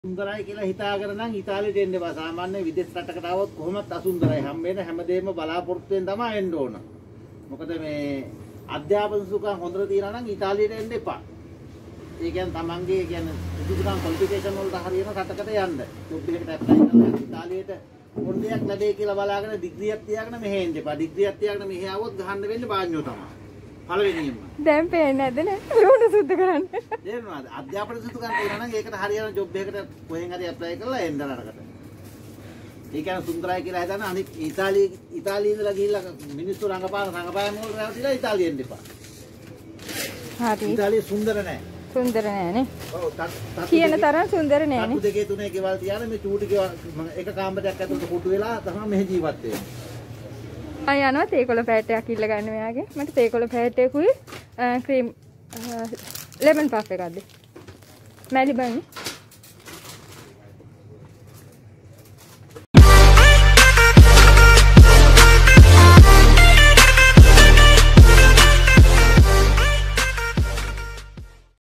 සුන්දරයි කියලා හිතාගෙන නම් ඉතාලියට එන්න එපා. සාමාන්‍ය විදේශ රටකට ආවොත් කොහොමත් අසුන්දරයි. හැම හැමදේම බලාපොරොත්තුෙන් තමයි එන්න ඕන. මොකද මේ අධ්‍යාපන සුඛම් හොඳට තියනවා නම් ඉතාලියට එන්න එපා. ඒ කියන්නේ තමන්ගේ කියන්නේ සුදුසුකම් ක්වොලිෆිකේෂන් වලට හරියන රටකට යන්න. ජොබ් එකකට ඇප්ලයි කරලා ඉතාලියට පොඩ්ඩක් ලැබෙයි කියලා බලාගෙන ඩිග්‍රියක් තියාගෙන මෙහෙ එන්න එපා. ඩිග්‍රියක් තියාගෙන මෙහෙ ආවොත් ගහන්න වෙන්නේ බාඤ්ඤෝ තමයි. පළවෙනියෙන්ම. දැන් පේන්නේ නැද්ද නේ? ලුණු සුද්ධ කරන්න. තේරෙනවද? අධ්‍යාපන සුදුසුකම් තියෙනවා නම් ඒකට හරියන ජොබ් එකකට කොහෙන් හරි ඇප්ලයි කරලා එන්න රටකට. ඒ කියන්නේ සුන්දරයි කියලා හිතන අනිත් ඉතාලියේ ඉඳලා ගිහිල්ලා මිනිස්සු රංගපාන වල රැවටිලා ඉතාලියෙන් දෙපා. හරි. ඉතාලිය සුන්දර නැහැ. සුන්දර නෑ නේ. ඔව් කියන තරම් සුන්දර නෑ නේ. තට්ටු දෙකේ තුනේ ගෙවල් තියාගෙන මේ චූටි එක කාමරයක් ඇතුළත කොටු වෙලා තමයි මෙහි ජීවත් වෙන්නේ. අය යනවා තේකොළ පැටයක් ඉල්ල ගන්න මෙයාගේ. මට තේකොළ පැටයකුයි ක්‍රීම් ලෙමන් පෆ් එකක්ද? මැලිබන්